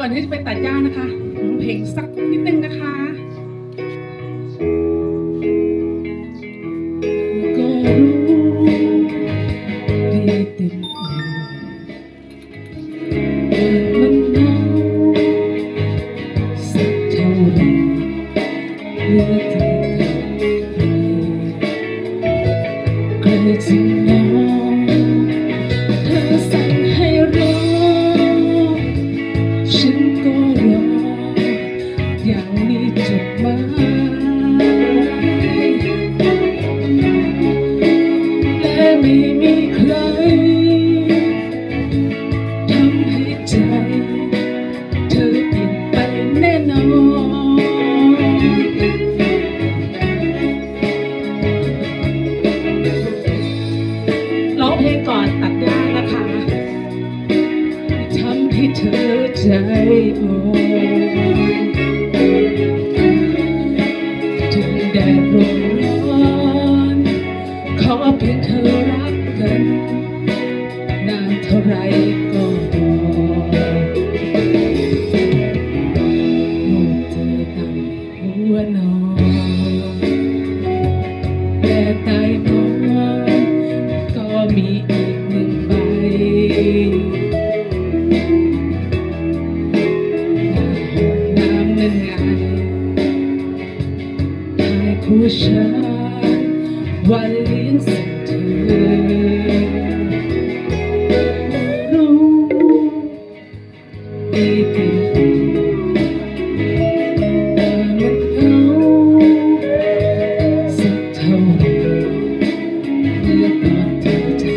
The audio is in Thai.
อนที่จะไปตัดหญ้านะคะร้องเพลงสักนิดนึงนะคะก็รู้ดีเต็มอกมันเหงาสักเท่าไรเหลือที่ใครจริงเหงาเธอสั่งให้รอฉันก็รออย่างนี้จบไหมและไม่มีใครทำให้ใจเธอเปลี่ยนไปแน่นอนร้องเพลงก่อนตัดหญ้านะคะทำให้เธอใจอ่อนถึงแดดร้อนขอเพียงเธอรักกันนานเท่าไรก็รอลูกเธอตั้งหัวนอนแต่ใต้หมอนก็มีอีกหนึ่งใบผู้ชายวันเลี้ยงส่งเธอ